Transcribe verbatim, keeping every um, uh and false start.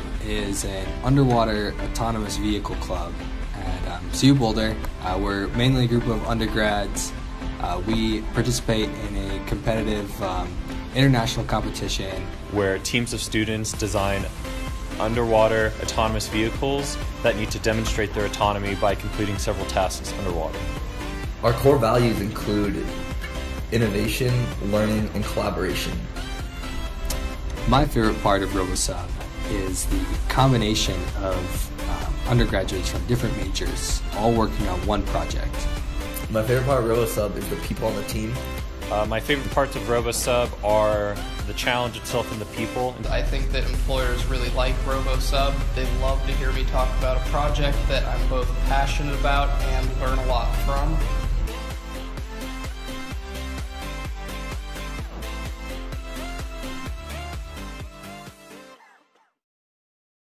is an underwater autonomous vehicle club at um, C U Boulder. Uh, we're mainly a group of undergrads. Uh, we participate in a competitive um, international competition where teams of students design underwater autonomous vehicles that need to demonstrate their autonomy by completing several tasks underwater. Our core values include innovation, learning, and collaboration. My favorite part of Robosub is the combination of um, undergraduates from different majors all working on one project. My favorite part of Robosub is the people on the team. Uh, my favorite parts of Robosub are the challenge itself and the people. I think that employers really like Robosub. They love to hear me talk about a project that I'm both passionate about and learn a lot from.